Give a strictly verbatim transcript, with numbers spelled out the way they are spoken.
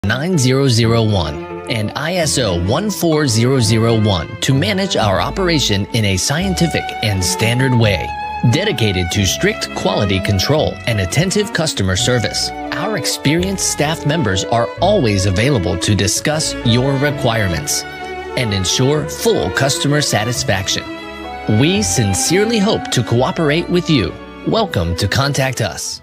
nine zero zero one and I S O one four zero zero one to manage our operation in a scientific and standard way. Dedicated to strict quality control and attentive customer service, our experienced staff members are always available to discuss your requirements and ensure full customer satisfaction. We sincerely hope to cooperate with you. Welcome to contact us.